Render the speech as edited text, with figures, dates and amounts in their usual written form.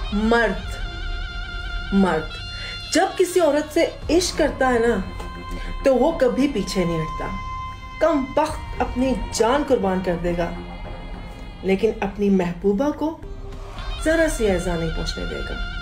मर्द जब किसी औरत से इश्क करता है ना, तो वो कभी पीछे नहीं हटता। कम वक्त अपनी जान कुर्बान कर देगा, लेकिन अपनी महबूबा को जरा सी ऐज़ा नहीं पहुंचने देगा।